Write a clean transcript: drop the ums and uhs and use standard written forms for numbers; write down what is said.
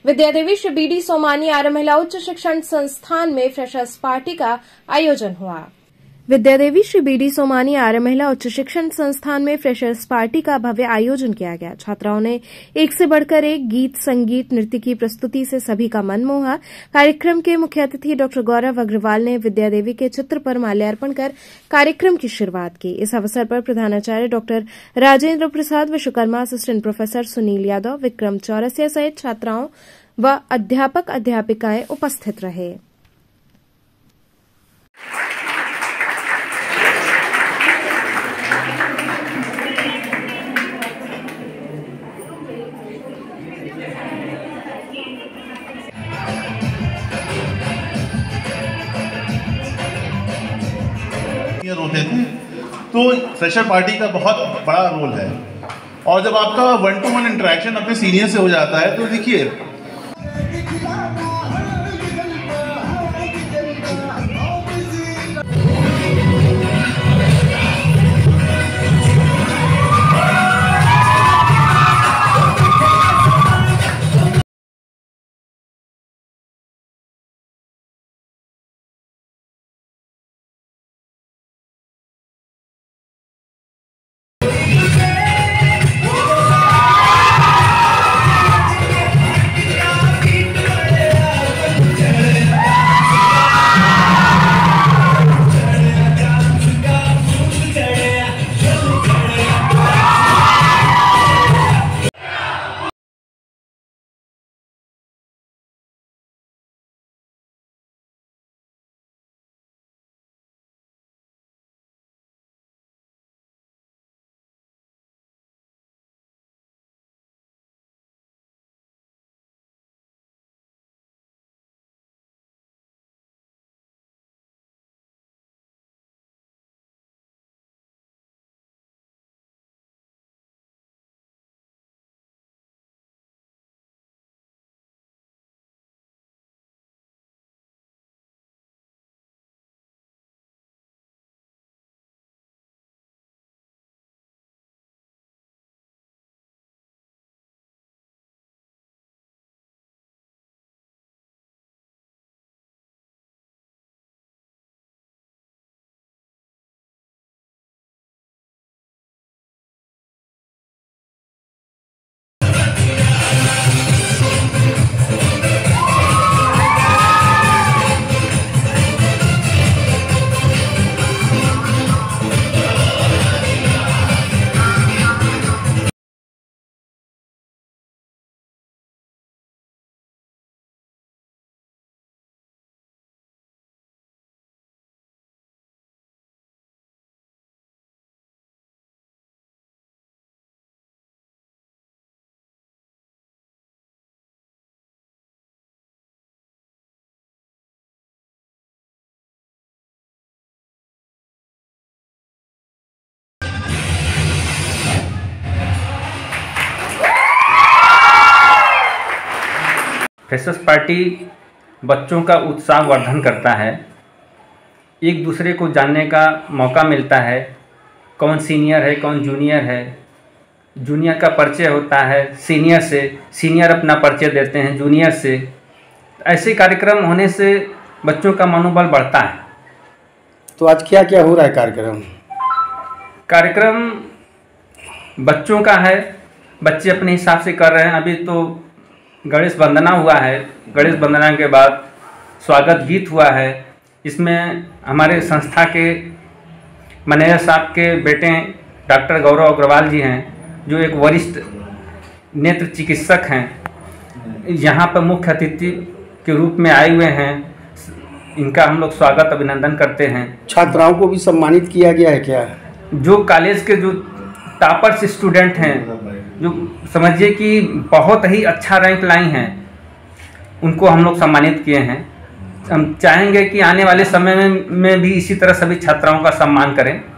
Bidya Devi Shri BD. Somani Arya महिला उच्च शिक्षण संस्थान में फ्रेशर्स पार्टी का आयोजन हुआ। विद्यादेवी श्री बी.डी. सोमानी आर्य महिला उच्च शिक्षण संस्थान में फ्रेशर्स पार्टी का भव्य आयोजन किया गया। छात्राओं ने एक से बढ़कर एक गीत, संगीत, नृत्य की प्रस्तुति से सभी का मन मोहा। कार्यक्रम के मुख्य अतिथि डॉ. गौरव अग्रवाल ने विद्यादेवी के चित्र पर माल्यार्पण कर कार्यक्रम की शुरुआत की। इस अवसर पर प्रधानाचार्य डॉ. राजेंद्र प्रसाद, विश्वकर्मा असिस्टेंट प्रोफेसर सुनील यादव, विक्रम चौरसिया सहित छात्राओं व अध्यापक अध्यापिकाएं उपस्थित रहे। होते थे तो फ्रेशर पार्टी का बहुत बड़ा रोल है। और जब आपका 1-to-1 इंटरेक्शन अपने सीनियर से हो जाता है तो देखिए फ्रेशर्स पार्टी बच्चों का उत्साह वर्धन करता है। एक दूसरे को जानने का मौका मिलता है, कौन सीनियर है कौन जूनियर है। जूनियर का परिचय होता है सीनियर से, सीनियर अपना परिचय देते हैं जूनियर से। ऐसे कार्यक्रम होने से बच्चों का मनोबल बढ़ता है। तो आज क्या क्या हो रहा है कार्यक्रम बच्चों का है, बच्चे अपने हिसाब से कर रहे हैं। अभी तो गणेश वंदना हुआ है, गणेश वंदना के बाद स्वागत गीत हुआ है। इसमें हमारे संस्था के मैनेजर साहब के बेटे डॉक्टर गौरव अग्रवाल जी हैं, जो एक वरिष्ठ नेत्र चिकित्सक हैं, यहाँ पर मुख्य अतिथि के रूप में आए हुए हैं। इनका हम लोग स्वागत अभिनंदन करते हैं। छात्राओं को भी सम्मानित किया गया है क्या? जो कॉलेज के जो टॉपर्स स्टूडेंट हैं, जो समझिए कि बहुत ही अच्छा रैंक लाई हैं, उनको हम लोग सम्मानित किए हैं। हम चाहेंगे कि आने वाले समय में भी इसी तरह सभी छात्राओं का सम्मान करें।